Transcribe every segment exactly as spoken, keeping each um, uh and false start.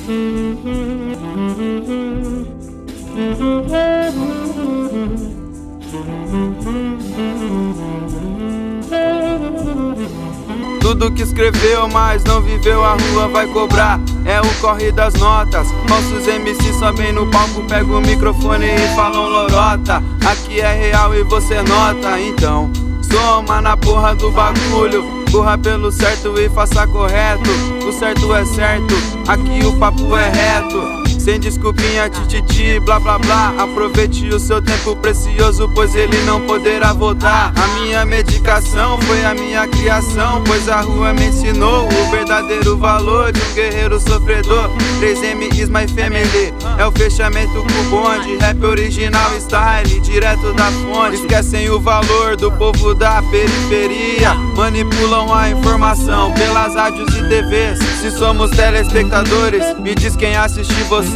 Tudo que escreveu, mas não viveu, a rua vai cobrar. É o corre das notas. Nossos M Cs sobem no palco, pegam o microfone e falam lorota. Aqui é real e você nota, então soma na porra do bagulho. Corra pelo certo e faça correto. O certo é certo, aqui o papo é reto. Sem desculpinha, tititi, blá blá blá. Aproveite o seu tempo precioso, pois ele não poderá voltar. A minha medicação foi a minha criação, pois a rua me ensinou o verdadeiro valor de um guerreiro sofredor. três M is my family, é o fechamento com o bonde. Rap original style, direto da fonte. Esquecem o valor do povo da periferia, manipulam a informação pelas rádios e T Vs. Se somos telespectadores, me diz quem assiste você.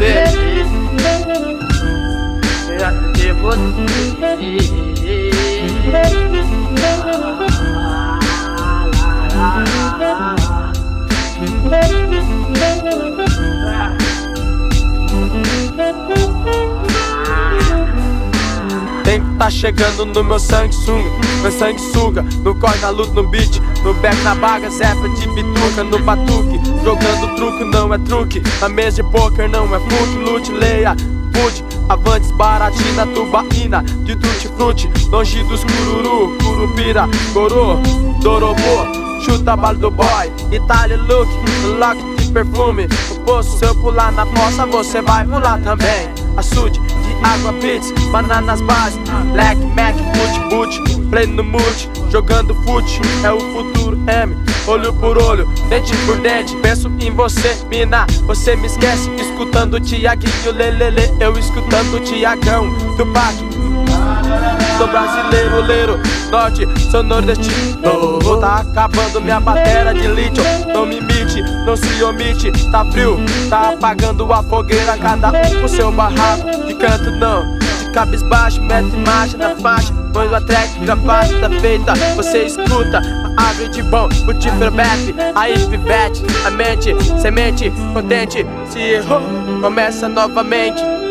Tempo tá chegando no meu sanguessuga, meu sanguessuga. No corre, na luta, no beat, no back, na baga, zepa de bituca, no batuque. Jogando truque, não é truque. Na mesa de poker, não é fluke. Lute, leia, pude, avantes, baratina, tubaína, de tutti-frutti. Longe dos cururu, curupira, gorô, dorobô. Chuta a bala do boy, Itália look, lock de perfume. No poço, se eu pular na poça, você vai pular também. Açude de água, beats, bananas base, Black Mac, boot, boot, play no mood, jogando fute, é o futuro M, olho por olho, dente por dente. Penso em você, mina, você me esquece. Escutando o Tiaguinho, lelele, eu escutando o Tiagão, Tupac. Sou brasileiro, leiro, norte, sou nordestino. Tá acabando minha bateria de lítio. Não me imite, não se omite. Tá frio, tá apagando a fogueira. Cada um com seu barraco, de canto não, de cabisbaixo, mete marcha na faixa. Põe o track, gravata tá feita. Você escuta, a árvore de bom, o tífero bebe. Aí pivete, a mente, semente, contente. Se errou, começa novamente.